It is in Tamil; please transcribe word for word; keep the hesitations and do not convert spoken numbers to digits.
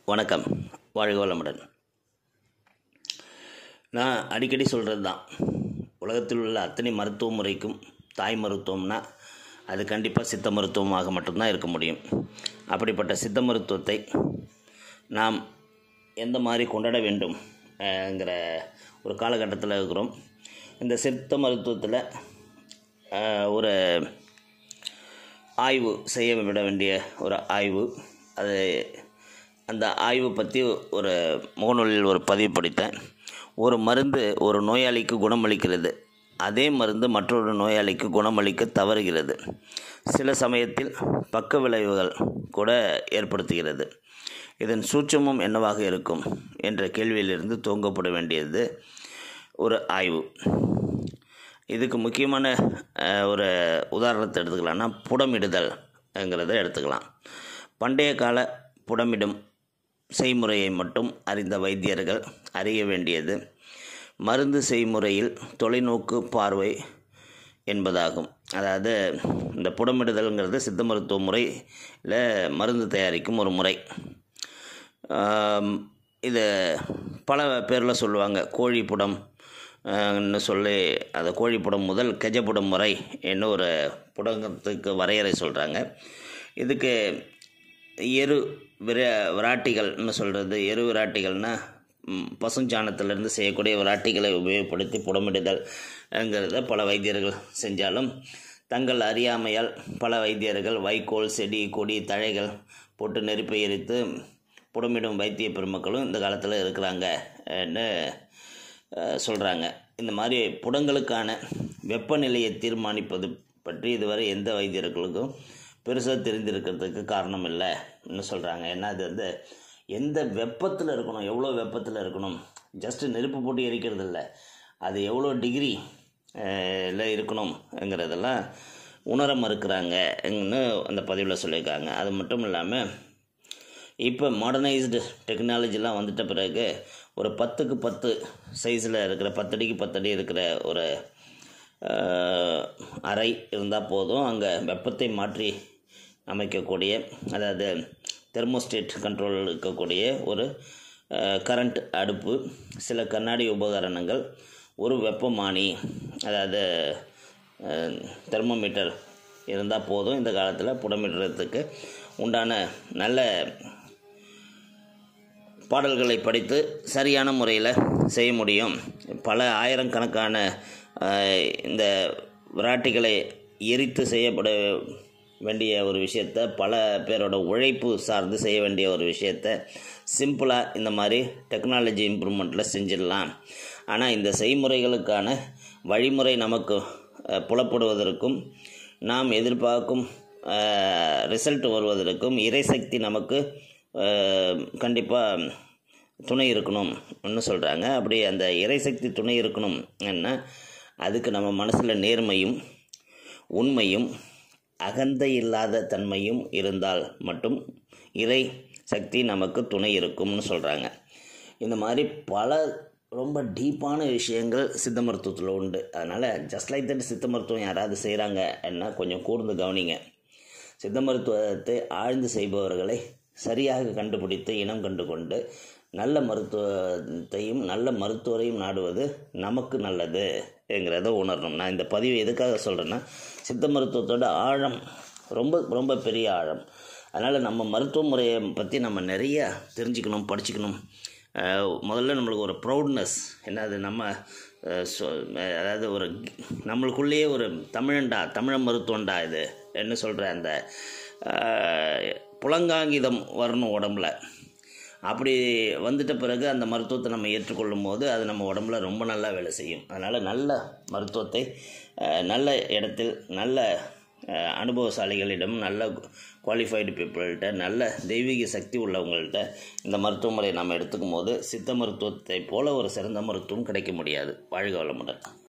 வணக்கம். வாழ்க வளமுடன். நான் அடிக்கடி சொல்கிறது தான், உலகத்தில் உள்ள அத்தனை மருத்துவ முறைக்கும் தாய் மருத்துவம்னா அது கண்டிப்பாக சித்த மருத்துவமாக மட்டும்தான் இருக்க முடியும். அப்படிப்பட்ட சித்த மருத்துவத்தை நாம் எந்த மாதிரி கொண்டாட வேண்டும் ங்கிற ஒரு காலகட்டத்தில் இருக்கிறோம். இந்த சித்த மருத்துவத்தில் ஒரு ஆய்வு செய்ய விட வேண்டிய ஒரு ஆய்வு, அது அந்த ஆய்வு பற்றி ஒரு முகநூலில் ஒரு பதிவு படித்தேன். ஒரு மருந்து ஒரு நோயாளிக்கு குணமளிக்கிறது, அதே மருந்து மற்றொரு நோயாளிக்கு குணமளிக்க தவறுகிறது. சில சமயத்தில் பக்க விளைவுகள் கூட ஏற்படுத்துகிறது. இதன் சூட்சமம் என்னவாக இருக்கும் என்ற கேள்வியிலிருந்து துவங்கப்பட வேண்டியது ஒரு ஆய்வு. இதுக்கு முக்கியமான ஒரு உதாரணத்தை எடுத்துக்கலாம்னா புடமிடுதல்ங்கிறத எடுத்துக்கலாம். பண்டைய கால புடமிடும் செய்முறையை மட்டும் அறிந்த வைத்தியர்கள் அறிய வேண்டியது மருந்து செய்முறையில் தொலைநோக்கு பார்வை என்பதாகும். அதாவது இந்த புடமிடுதல்ங்கிறது சித்த மருத்துவ முறையில் மருந்து தயாரிக்கும் ஒரு முறை. இது பல பேரில் சொல்லுவாங்க. கோழி புடம் ன்னு சொல்லி அந்த கோழிப்புடம் முதல் கெஜப்புடம் வரை என்ன ஒரு புடங்கத்துக்கு வரையறை சொல்கிறாங்க. இதுக்கு எரு விர விராட்டிகள்னு சொல்கிறது, எரு விராட்டிகள்னால் பசுஞ்சாணத்திலிருந்து செய்யக்கூடிய விராட்டிகளை உபயோகப்படுத்தி புடமிடுதல்ங்கிறத பல வைத்தியர்கள் செஞ்சாலும், தங்கள் அறியாமையால் பல வைத்தியர்கள் வைக்கோல், செடி, கொடி, தழைகள் போட்டு நெருப்பை எரித்து புடமிடும் வைத்திய பெருமக்களும் இந்த காலத்தில் இருக்கிறாங்கன்னு சொல்கிறாங்க. இந்த மாதிரி புடங்களுக்கான வெப்பநிலையை தீர்மானிப்பது பற்றி இதுவரை எந்த வைத்தியர்களுக்கும் பெருசாக தெரிந்திருக்கிறதுக்கு காரணம் இல்லைன்னு சொல்கிறாங்க. ஏன்னா அது வந்து எந்த வெப்பத்தில் இருக்கணும், எவ்வளோ வெப்பத்தில் இருக்கணும், ஜஸ்ட்டு நெருப்பு போட்டு எரிக்கிறது இல்லை, அது எவ்வளோ டிகிரி இல்லை இருக்கணுங்கிறதெல்லாம் உணர மறுக்கிறாங்கன்னு அந்த பதிவில் சொல்லியிருக்காங்க. அது மட்டும் இல்லாமல் இப்போ மாடர்னைஸ்டு டெக்னாலஜிலாம் வந்துட்ட பிறகு ஒரு பத்துக்கு பத்து சைஸில் இருக்கிற பத்தடிக்கு பத்தடி இருக்கிற ஒரு அறை இருந்தால் போதும், அங்கே வெப்பத்தை மாற்றி அமைக்கக்கூடிய, அதாவது தெர்மோஸ்டேட் கண்ட்ரோல் இருக்கக்கூடிய ஒரு கரண்ட் அடுப்பு, சில கண்ணாடி உபகரணங்கள், ஒரு வெப்பமானி, அதாவது தெர்மோமீட்டர் இருந்தால் போதும் இந்த காலத்தில் புடமிடுறதுக்கு உண்டான நல்ல பாடல்களை படித்து சரியான முறையில் செய்ய முடியும். பல ஆயிரக்கணக்கான இந்த விராட்டிகளை எரித்து செய்யப்பட வேண்டிய ஒரு விஷயத்தை, பல பேரோட உழைப்பு சார்ந்து செய்ய வேண்டிய ஒரு விஷயத்தை சிம்பிளாக இந்த மாதிரி டெக்னாலஜி இம்ப்ரூவ்மெண்ட்டில் செஞ்சிடலாம். ஆனால் இந்த செய்முறைகளுக்கான வழிமுறை நமக்கு புலப்படுவதற்கும் நாம் எதிர்பார்க்கும் ரிசல்ட் வருவதற்கும் இறைசக்தி நமக்கு கண்டிப்பாக துணை இருக்கணும்னு சொல்கிறாங்க. அப்படி அந்த இறைசக்தி துணை இருக்கணும் என்ன, அதுக்கு நம்ம மனசில் நேர்மையும் உண்மையும் அகந்தை இல்லாத தன்மையும் இருந்தால் மட்டும் இறை சக்தி நமக்கு துணை இருக்கும்னு சொல்கிறாங்க. இந்த மாதிரி பல ரொம்ப டீப்பான விஷயங்கள் சித்த மருத்துவத்தில் உண்டு. அதனால் ஜஸ்ட் லைக் தட் சித்த மருத்துவம் யாராவது செய்கிறாங்க என்ன கொஞ்சம் கூர்ந்து கவனிங்க. சித்த மருத்துவத்தை ஆழ்ந்து செய்பவர்களை சரியாக கண்டுபிடித்து இனம் கண்டு கொண்டு நல்ல மருத்துவத்தையும் நல்ல மருத்துவரையும் நாடுவது நமக்கு நல்லதுங்கிறத உணரணும். நான் இந்த பதிவு எதுக்காக சொல்கிறேன்னா, சித்த மருத்துவத்தோட ஆழம் ரொம்ப ரொம்ப பெரிய ஆழம். அதனால் நம்ம மருத்துவ முறையை பற்றி நம்ம நிறைய தெரிஞ்சுக்கணும், படிச்சுக்கணும். முதல்ல நம்மளுக்கு ஒரு ப்ரௌட்னஸ் என்னது, நம்ம அதாவது ஒரு நம்மளுக்குள்ளேயே ஒரு தமிழண்டா, தமிழ் மருத்துவண்டா இது என்ன சொல்கிற அந்த புலங்காங்கிதம் வரணும் உடம்புல. அப்படி வந்துட்ட பிறகு அந்த மருத்துவத்தை நம்ம ஏற்றுக்கொள்ளும் போது அது நம்ம உடம்புல ரொம்ப நல்லா வேலை செய்யும். அதனால் நல்ல மருத்துவத்தை நல்ல இடத்தில், நல்ல அனுபவசாலிகளிடம், நல்ல குவாலிஃபைடு பீப்புள்கிட்ட, நல்ல தெய்வீக சக்தி உள்ளவங்கள்ட்ட இந்த மருத்துவ முறையை நம்ம எடுத்துக்கும் போது சித்த மருத்துவத்தை போல ஒரு சிறந்த மருத்துவம் கிடைக்க முடியாது. வாழ்க வளமுடன்.